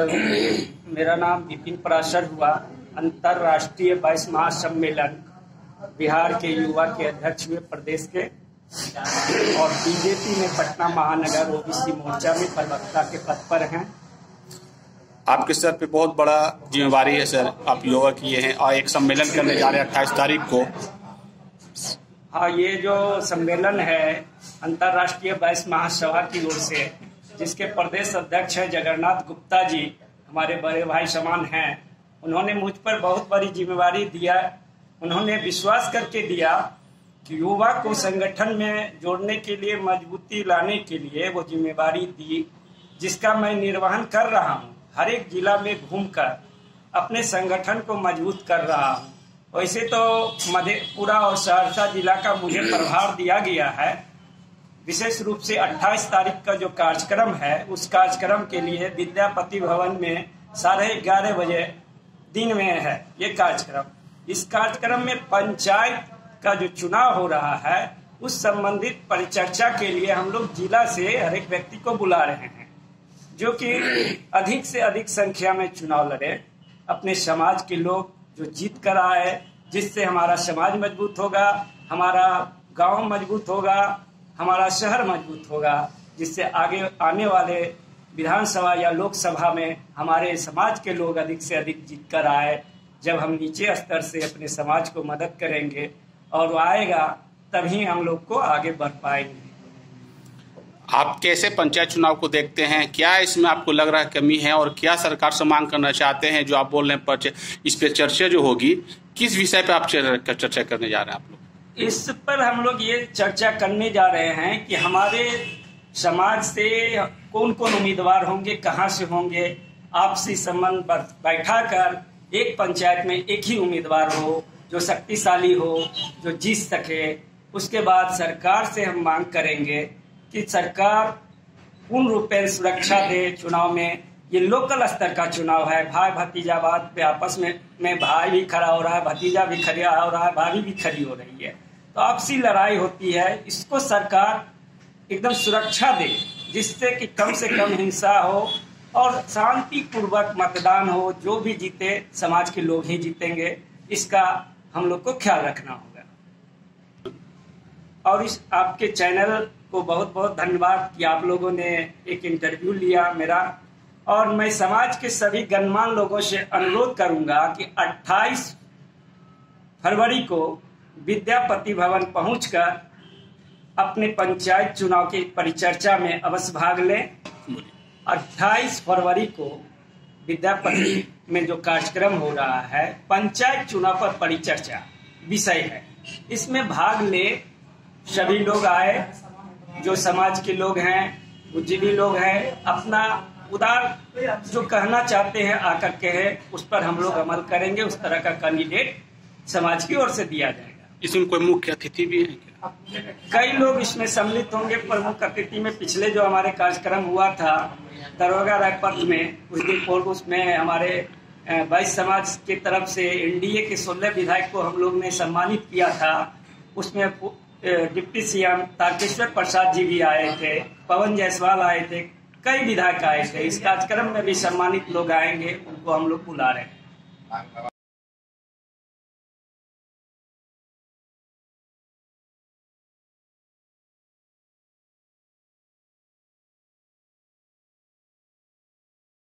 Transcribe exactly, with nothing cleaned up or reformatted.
मेरा नाम विपिन पराशर हुआ। अंतर्राष्ट्रीय बाईस महासम्मेलन बिहार के युवा के अध्यक्ष हुए प्रदेश के, और बीजेपी में पटना महानगर ओबीसी मोर्चा में प्रवक्ता के पद पर हैं। आपके सर पे बहुत बड़ा जिम्मेवारी है सर, आप योगा किए हैं और एक सम्मेलन करने जा रहे हैं अट्ठाईस तारीख को। हाँ, ये जो सम्मेलन है अंतर्राष्ट्रीय बाईस महासभा की ओर से, जिसके प्रदेश अध्यक्ष हैं जगन्नाथ गुप्ता जी, हमारे बड़े भाई समान हैं। उन्होंने मुझ पर बहुत बड़ी जिम्मेवारी दिया। उन्होंने विश्वास करके दिया कि युवा को संगठन में जोड़ने के लिए, मजबूती लाने के लिए वो जिम्मेवारी दी, जिसका मैं निर्वहन कर रहा हूँ। हर एक जिला में घूमकर अपने संगठन को मजबूत कर रहा हूँ। वैसे तो मधेपुरा और सहरसा जिला का मुझे प्रभार दिया गया है। विशेष रूप से अट्ठाईस तारीख का जो कार्यक्रम है, उस कार्यक्रम के लिए विद्यापति भवन में साढ़े ग्यारह बजे दिन में है ये कार्यक्रम। इस कार्यक्रम में पंचायत का जो चुनाव हो रहा है, उस संबंधित परिचर्चा के लिए हम लोग जिला से हर एक व्यक्ति को बुला रहे हैं, जो कि अधिक से अधिक संख्या में चुनाव लड़े। अपने समाज के लोग जो जीत कर आए, जिससे हमारा समाज मजबूत होगा, हमारा गांव मजबूत होगा, हमारा शहर मजबूत होगा, जिससे आगे आने वाले विधानसभा या लोकसभा में हमारे समाज के लोग अधिक से अधिक जीत कर आए। जब हम नीचे स्तर से अपने समाज को मदद करेंगे और वो आएगा, तभी हम लोग को आगे बढ़ पाएंगे। आप कैसे पंचायत चुनाव को देखते हैं? क्या इसमें आपको लग रहा है कमी है, और क्या सरकार से मांग करना चाहते हैं? जो आप बोल रहे हैं इस पे चर्चा जो होगी, किस विषय पे आप चर्चा करने जा रहे हैं आप लोग? इस पर हम लोग ये चर्चा करने जा रहे हैं कि हमारे समाज से कौन कौन उम्मीदवार होंगे, कहां से होंगे। आपसी संबंध बैठा कर एक पंचायत में एक ही उम्मीदवार हो, जो शक्तिशाली हो, जो जीत सके। उसके बाद सरकार से हम मांग करेंगे कि सरकार पूर्ण रूप से सुरक्षा दे चुनाव में। ये लोकल स्तर का चुनाव है, भाई भतीजावाद पे आपस में में भाई भी खड़ा हो रहा है, भतीजा भी खड़ा हो रहा है, भाभी भी खड़ी हो रही है, तो आपसी लड़ाई होती है। इसको सरकार एकदम सुरक्षा दे, जिससे कि कम से कम हिंसा हो और शांति पूर्वक मतदान हो। जो भी जीते, समाज के लोग ही जीतेंगे, इसका हम लोग को ख्याल रखना होगा। और इस आपके चैनल को बहुत बहुत धन्यवाद कि आप लोगों ने एक इंटरव्यू लिया मेरा। और मैं समाज के सभी गणमान्य लोगों से अनुरोध करूंगा कि अट्ठाईस फरवरी को विद्यापति भवन पहुंचकर अपने पंचायत चुनाव की परिचर्चा में अवश्य भाग लें। अट्ठाईस फरवरी को विद्यापति में जो कार्यक्रम हो रहा है, पंचायत चुनाव पर परिचर्चा विषय है, इसमें भाग ले सभी लोग आए। जो समाज के लोग हैं, बुद्धिजीवी लोग हैं, अपना उदार जो कहना चाहते हैं आकर कहे, उस पर हम लोग अमल करेंगे। उस तरह का कैंडिडेट समाज की ओर से दिया जाएगा। इसमें कोई मुख्य अतिथि भी है क्या? कई लोग इसमें सम्मिलित होंगे। प्रमुख अतिथि में पिछले जो हमारे कार्यक्रम हुआ था दरोगा रायपथ में, उस दिन पूर्व उसमें हमारे बाईस समाज की तरफ से एनडीए के सोलह विधायक को हम लोग ने सम्मानित किया था। उसमें डिप्टी सीएम तारकेश्वर प्रसाद जी भी आए थे, पवन जायसवाल आए थे, कई विधायक आए थे। इस कार्यक्रम में भी सम्मानित लोग आएंगे, उनको हम लोग बुला रहे हैं।